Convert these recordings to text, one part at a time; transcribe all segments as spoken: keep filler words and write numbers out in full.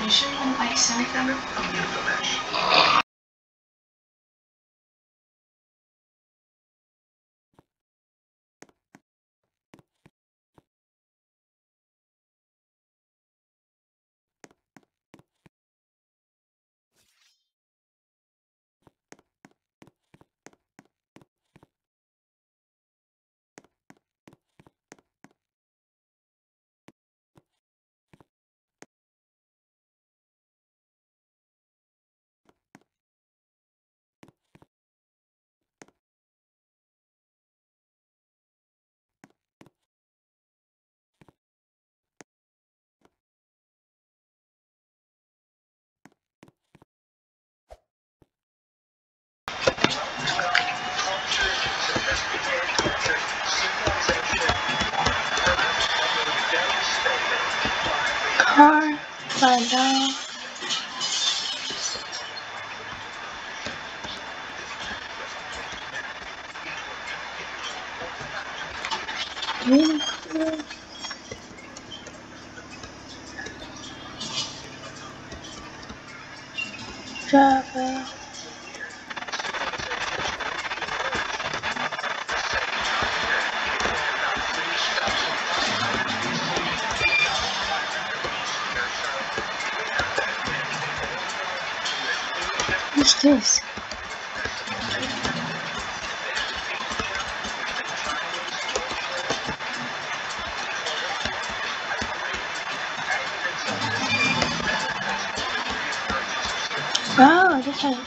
condition when ice anything? Car, fly down. Really cool. Driver. What's this? Oh, this one.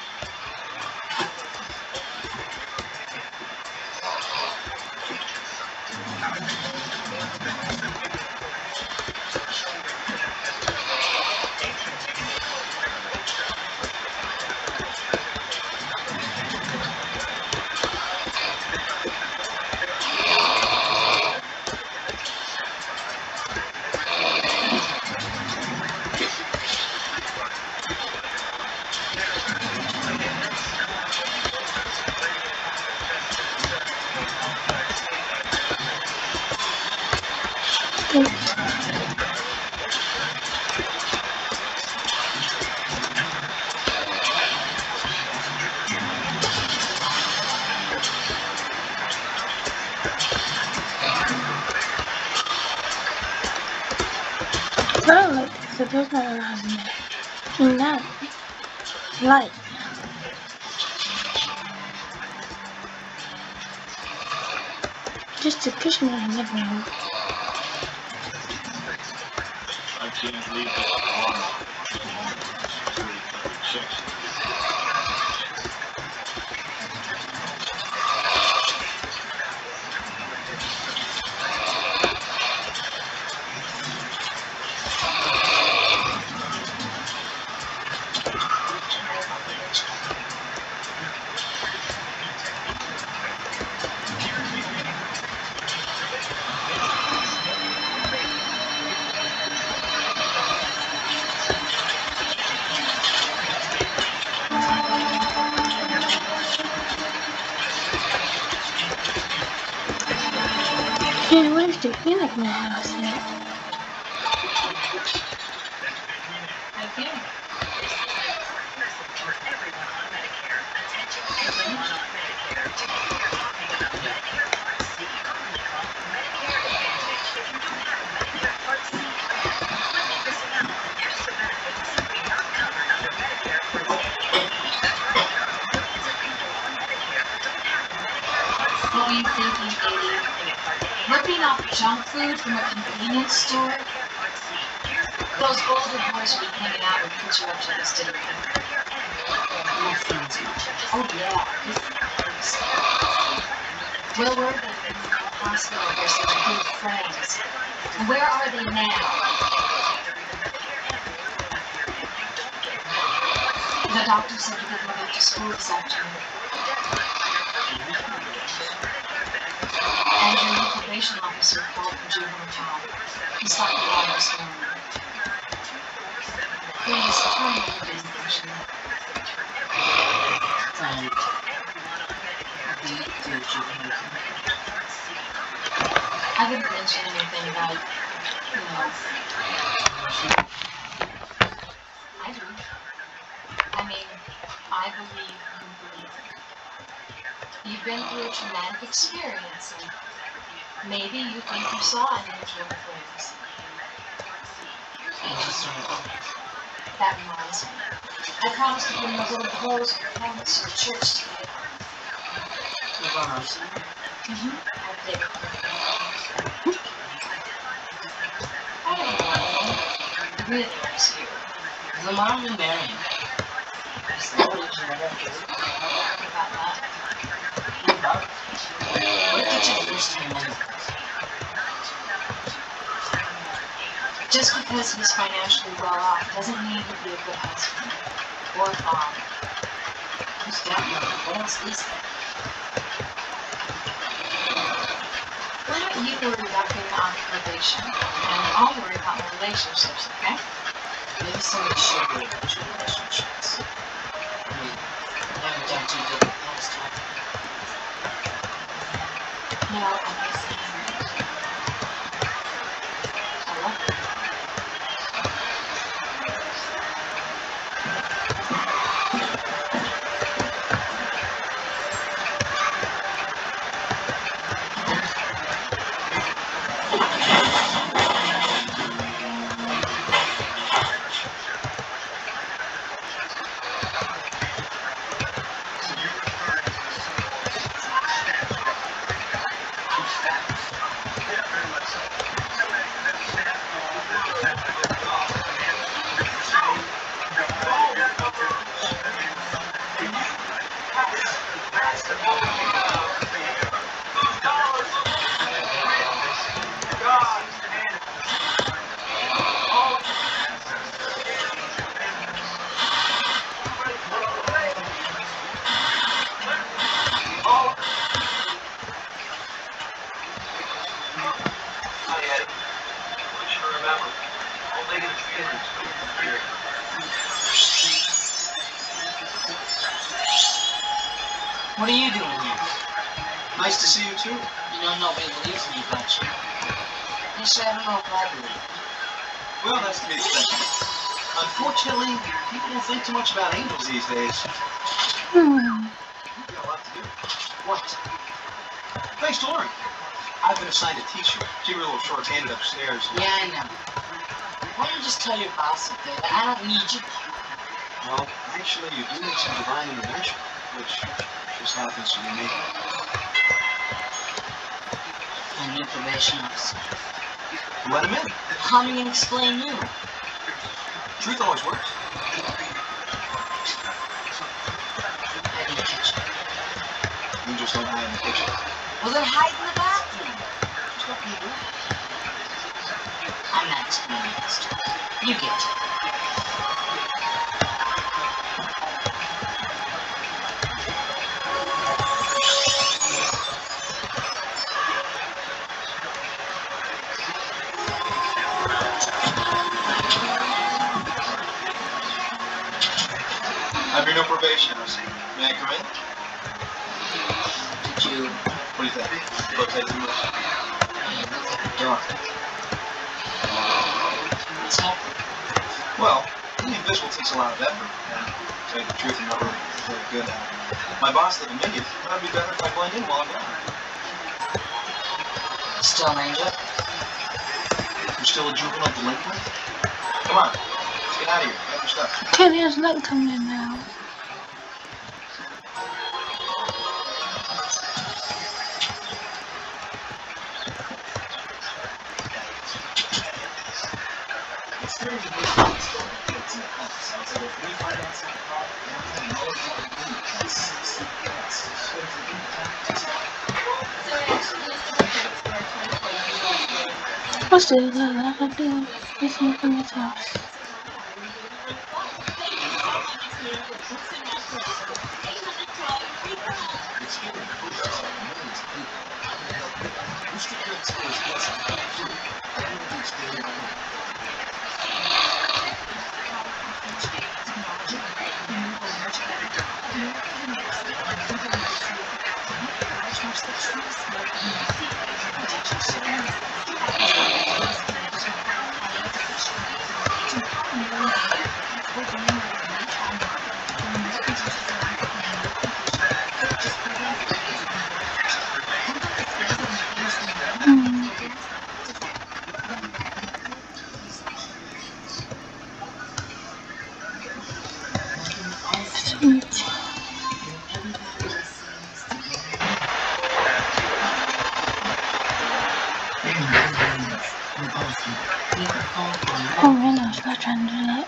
Oh, look, so there's not a lot in there. And that light. Just a cushion in the living room. I can't leave it on. Yeah, what is the feeling in the house yet? What were you thinking, Katie? Ripping off junk food from a convenience store? Those older boys would be hanging out with put you up to this dinner. Oh yeah. Will were they in the hospital where such good friends? And where are they now? The doctor said you could go back to school this afternoon. And your new probation officer called from juvenile hall. He stopped the law this morning. Please tell me your business. Right. The, the juvenile hall. I didn't mention anything about, you know, been through a traumatic experience, and maybe you think you saw an angel with wings. That reminds me. I promised to bring those little clothes for parents to the church today. Mm-hmm. I did. I don't know. Really likes you. The mom and Mary. What did you never do? About that. What did you first remember? Just because he's financially well off doesn't mean he'll be a good husband or father. Who's that number? What else is there? Why don't you worry about getting on probation, and I'll worry about my relationships, okay? Maybe somebody should worry about your relationships. I mean, I haven't done too good in the past, have I? No, I'm just saying. I love you. What are you doing here? Nice to see you too. You know nobody believes me about you. Actually, I don't know if I believe you. Well, that's to be expected. Unfortunately, people don't think too much about angels these days. Hmm. You've got a lot to do. What? Thanks to Lauren. I've been assigned a teacher. You were a little short-handed upstairs. Yeah, I know. Why don't you just tell your boss up there that I don't need you? Well, actually, you do need some divine intervention, which just happens to be me. My new probation officer. Let him in. Call me and explain you. Truth always works. I didn't catch it. Angels don't hide in the kitchen. Well, then hide in the bathroom. Just let me do it. I'm not explaining this to you. You get it. I'm your new probation officer. May I come in? Did you... What do you think? Rotate too much? Hey, look at the door. What's happening? Well, being invisible takes a lot of effort, and to tell you the truth, I'm not really very good at it. My boss living in you, thought it'd be better if I blend in while I'm gone. Still an angel? You're still a juvenile delinquent? Come on, let's get out of here. Grab your stuff. Okay, there's light coming in now. What's this? I do listen from this house. was trying to do that.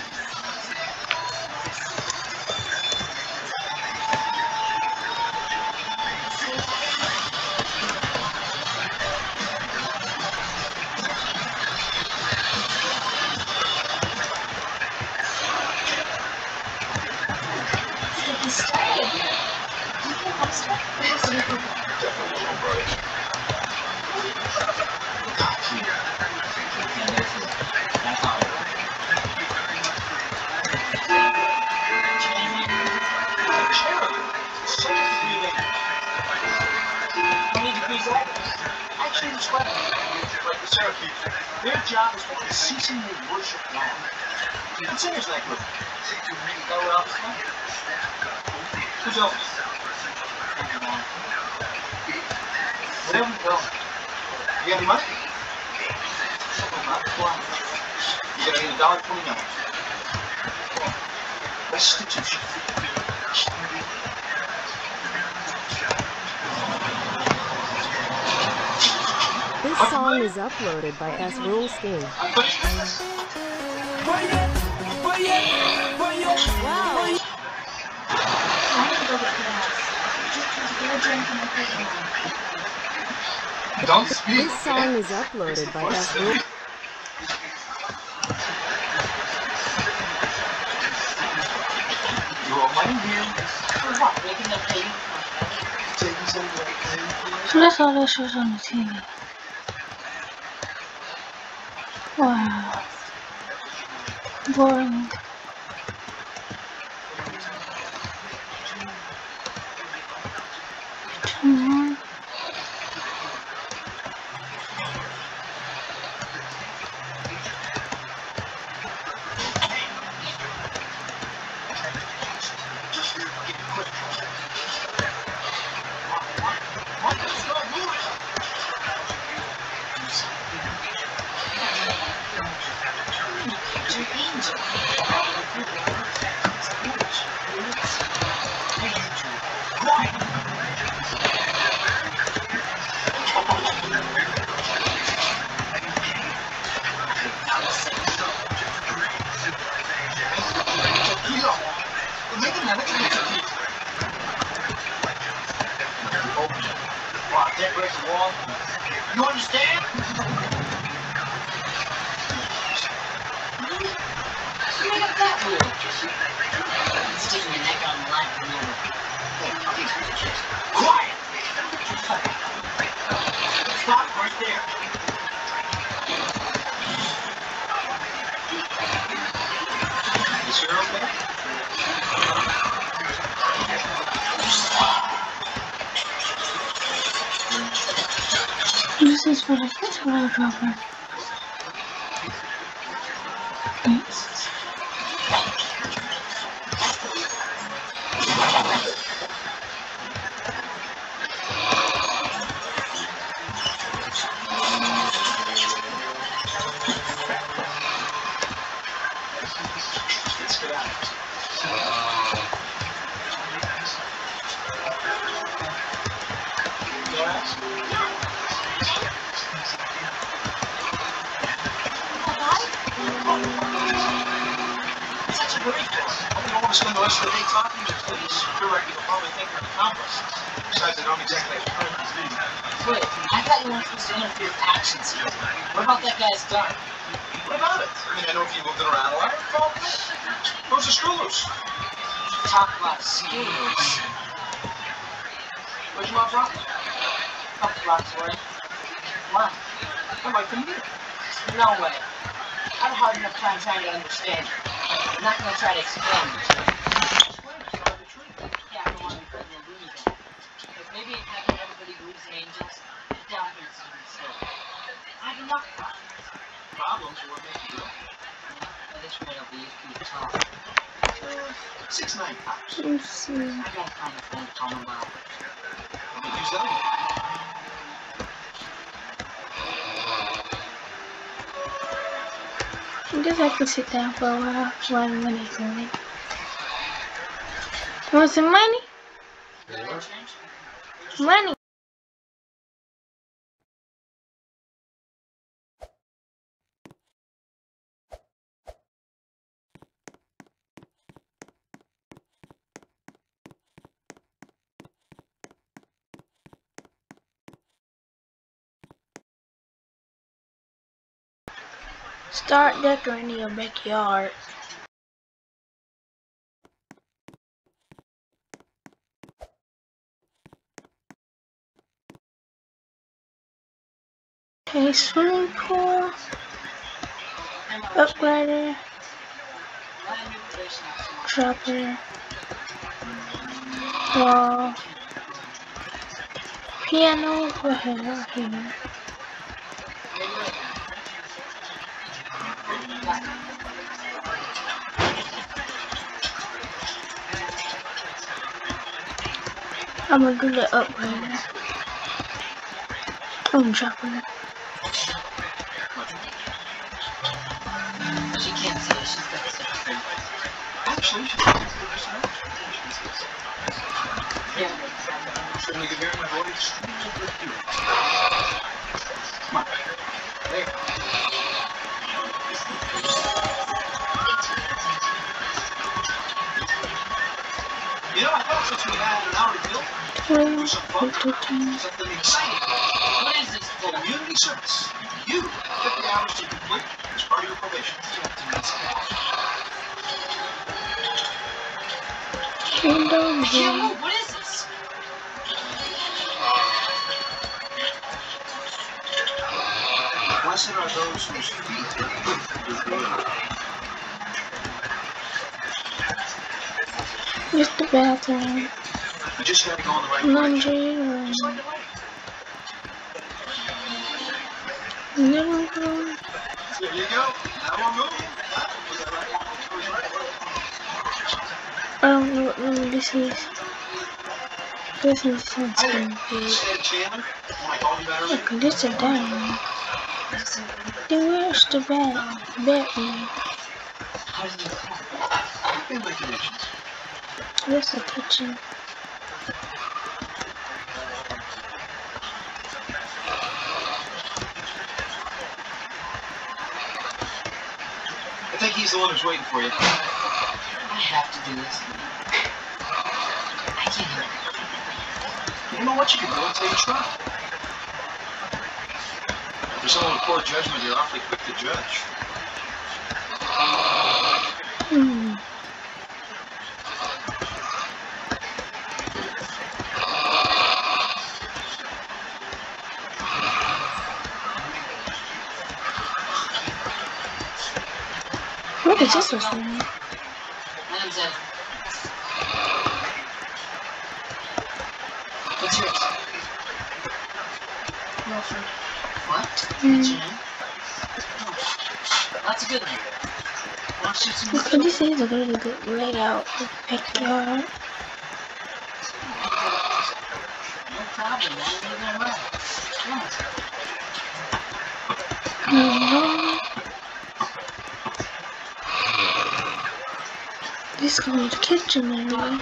Actually, it's like the Syracuse. Their job is to unceasingly worship God. What singer's that group? That what Elvis was? Who's Elvis? Whatever, well, you got any money? You got a dollar twenty-nine. Restitution. This song is uploaded by S Rules King. Don't speak. This song is uploaded by S Rules. You owe money here. For what? Making them pay you? Taking some of So that's all that shows on the T V. Wow. Boring. Mm-hmm. You understand? You made up that rule. Sticking your neck on the line for no Quiet! Stop right there. Is your okay? This is for the photo dropper. Let's get out. Such a hurry for. I don't want to spend the rest of the day talking to police. I feel like you'll probably think I'm an accomplice. Besides, I don't exactly have time to do that. Wait, I thought you weren't supposed to interfere with actions here. What about that guy's gun? What about it? I mean, I know if you moved it around a lot, it's all good. Those are screw loose. Talk about screws. Where'd you want from? Fuck the Roxbury. Why? I like them here. No way. I've hard enough time trying to understand you. I'm not gonna try to explain it. Yeah, I don't want to believe anything. But maybe if making everybody believes in angels, down here it's even still. I have enough problems. Problems are what make you go. At this rate, I'll be keep talking. Six nine pounds. Let's see. I gotta find a phone call about. Let me use that. I guess I could sit down for a while while the money's going. Want some money? Money. Start decorating your backyard. Okay, swimming pool. Upgrader. Dropper. Wall. Piano. Right here, right here. I'm gonna do the upgrader. I'm dropping. She can't see it. She's got stuff. Actually, she's going to do this now. Yeah. So when you can hear my voice, come on. There. You know, I thought since we had an hour to kill, do some fun, something exciting. What is this for? Community service. You have fifty hours to complete as part of your probation. Kingdom I can't move. What is this? Blessed are those whose feet are good for your word. Just the bathroom. You just gotta go in the right direction. Laundry room. Just like the way. Living room. There you go. Now we're moving. Was that right? I was right. I don't know what room this is. This is sounds Hi there. good. Said Chandler. When I called you that earlier. Okay, this is down. Then where's the bed? Bedroom. How did you come? In my conditions. Where's the kitchen? I think he's the one who's waiting for you. I have to do this. I can't help it. You don't know what you can do until you try. For someone with poor judgment, you're awfully quick to judge. Hmm. What is this room? Man's in. What's yours? Wilfred. What? Hmm. Jen? Oh, that's a good name. Want to shoot some Okay, this is a really good layout of backyard. No problem, man. You're gonna run. Come on. No. This is gonna be the kitchen area.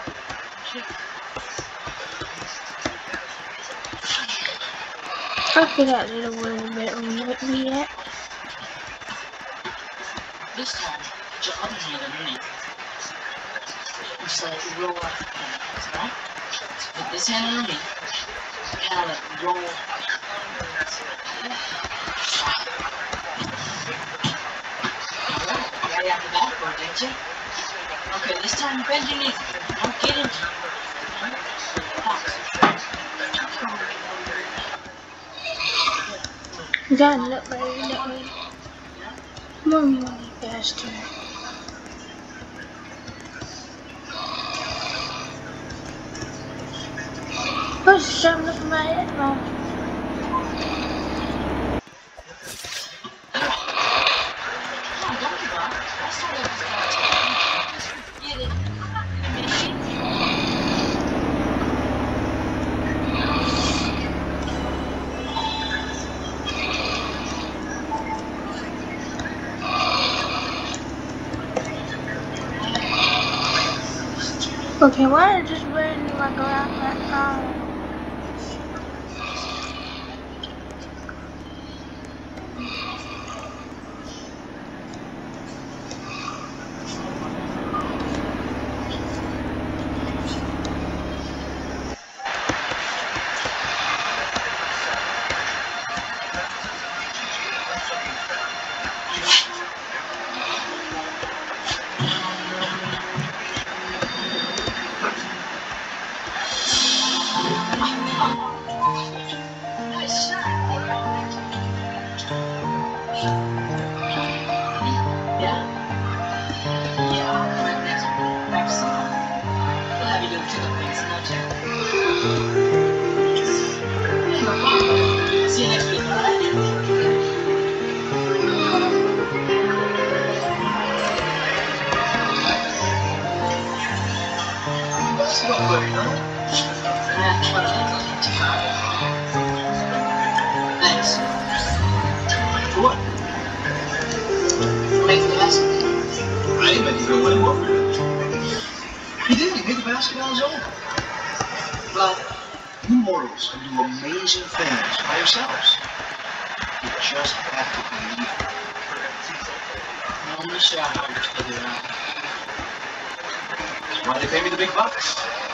I forgot that where the bedroom would be at. This time, put your other hand underneath. Just let it roll up. Right? So put this hand underneath. Kind of roll. Right after that, or didn't you? Okay, this time bend your knees. Don't get into it. We got it up right that way. More money faster. What's something for my headphone? Okay, why is just wearing like around that arm? buddy, huh? Yeah, twenty minutes. Thanks. For what? For making the basket. I didn't make you go in. What were you? He did. He made the basket on his own. Well, You mortals can do amazing things by yourselves. You just have to believe it. I'm not sure how to figure it out. That's why they pay me the big bucks.